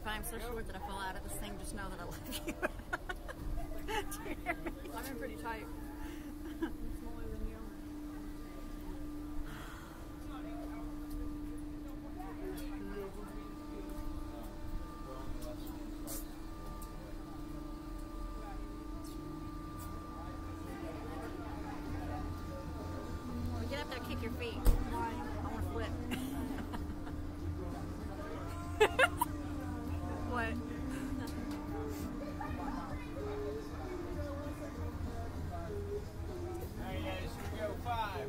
if I'm so short that I fall out of this thing, just know that I love you. I'm in pretty tight. I'm smaller than you. Get up there, kick your feet. Why? I want to flip. What? Alright guys, here we go. 5,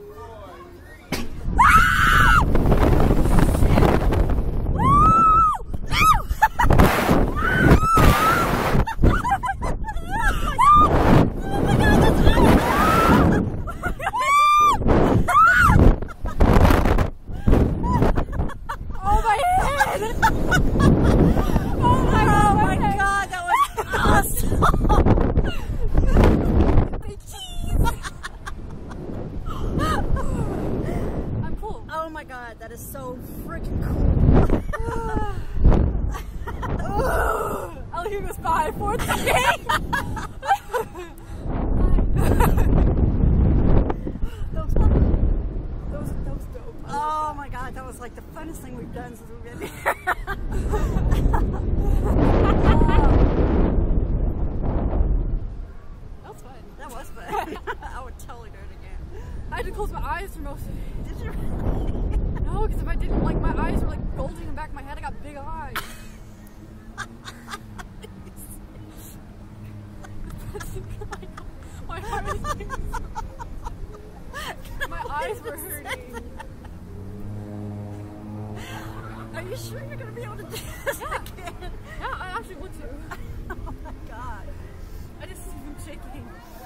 Oh my god, that is so freaking cool. Oh, here goes 5, 4, 3. That was dope. Oh my god, that was like the funnest thing we've done since we've been here. That was fun. That was fun. I would totally do it again. I had to close my eyes for most of it. Did you? No, because if I didn't, like, my eyes were like bulging in the back of my head. I got big eyes. My heart is my eyes were hurting. Are you sure you're gonna be able to do this again? Yeah, I actually want to. Oh my god. I just am shaking.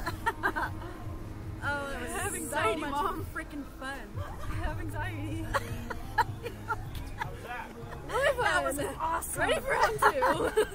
Oh, it was I have so anxiety, much Mom. freaking fun. I have anxiety. how was that? Really fun. That was awesome. Ready for round 2.